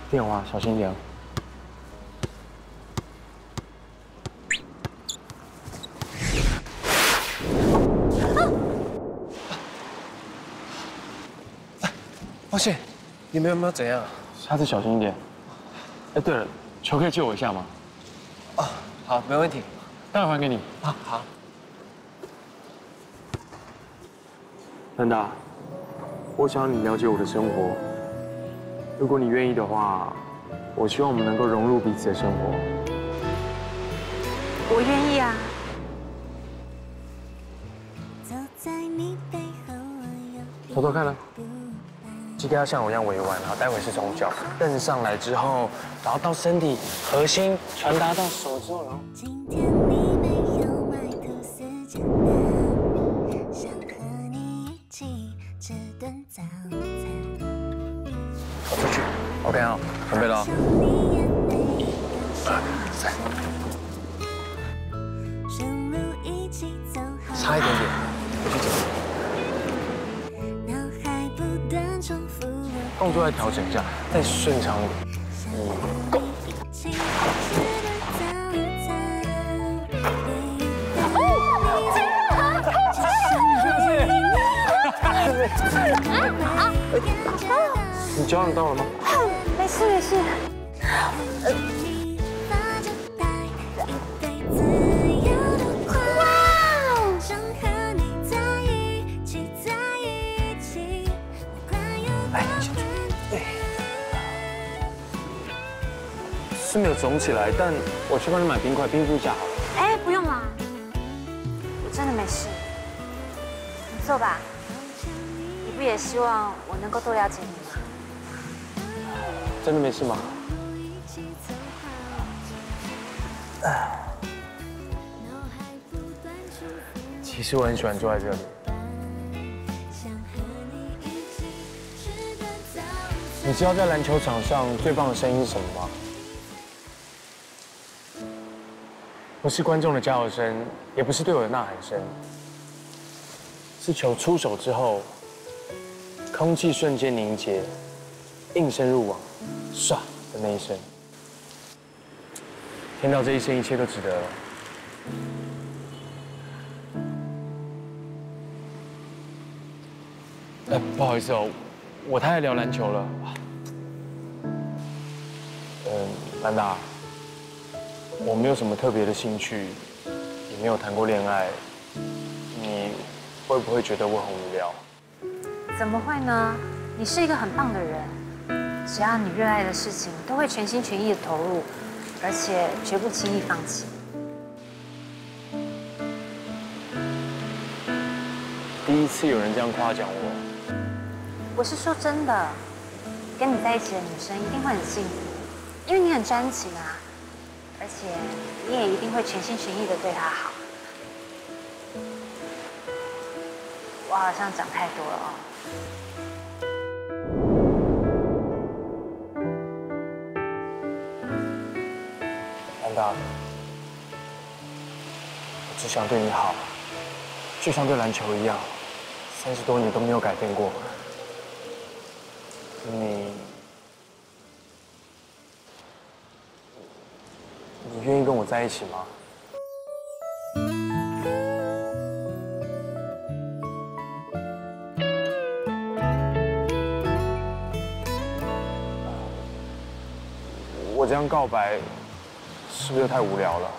电话小心点。 抱歉，你们有没有怎样？ 下次小心一点。哎，对了，球可以借我一下吗？ 哦，好，没问题。 待会还给你。 啊，好。 兰达，我想要你了解我的生活。如果你愿意的话，我希望我们能够融入彼此的生活。 我愿意啊。 偷偷看了。 膝盖要像我一样委婉，然后待会是从脚蹬上来之后，然后到身体核心传达到手之后，然后。今天你没有买吐司简单，想和你一起吃顿早餐。我出去 ，OK 啊，准备了。1、2、3，差一点点，我去捡。动作再调整一下，再顺畅一点。Go！ 你脚痒到了吗？ 没事没事。 是没有肿起来，但我去帮你买冰块冰敷一下好了。 哎，不用啦，我真的没事。你坐吧，你不也希望我能够多了解你吗？ 真的没事吗？ 其实我很喜欢坐在这里。你知道在篮球场上最棒的声音是什么吗？不是观众的加油声，也不是队友的呐喊声，是球出手之后，空气瞬间凝结，应声入网，唰的那一声。听到这一声，一切都值得了。不好意思哦，我太爱聊篮球了。兰达。我没有什么特别的兴趣，也没有谈过恋爱，你会不会觉得我很无聊？ 怎么会呢？你是一个很棒的人，只要你热爱的事情，都会全心全意的投入，而且绝不轻易放弃。 第一次有人这样夸奖我， 我是说真的，跟你在一起的女生一定会很幸福，因为你很专情啊。而且你也一定会全心全意的对他好。我好像讲太多了哦。 兰达，我只想对你好，就像对篮球一样，30多年都没有改变过。你愿意跟我在一起吗？我这样告白，是不是太无聊了？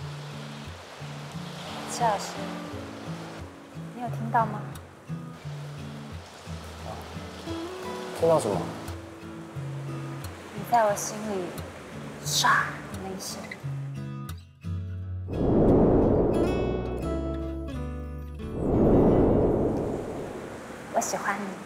谢老师，你有听到吗？ 听到什么？ 你在我心里，唰的那一声。我喜欢你。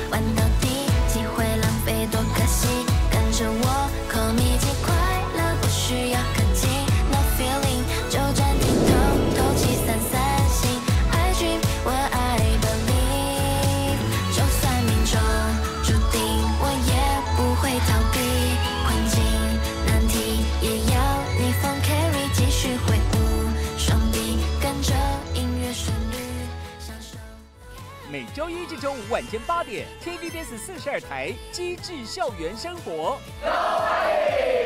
玩到底，机会浪费多可惜。跟着我，call me 既快乐不需要客气 ，no feeling 就暂停透气散心。I dream what I believe， 就算命中注定，我也不会逃避困境难题，也要逆风 carry 继续挥舞双臂，跟着音乐旋律享受。 每周一至周五晚间8点 ，TVBS 42台《机智校园生活》。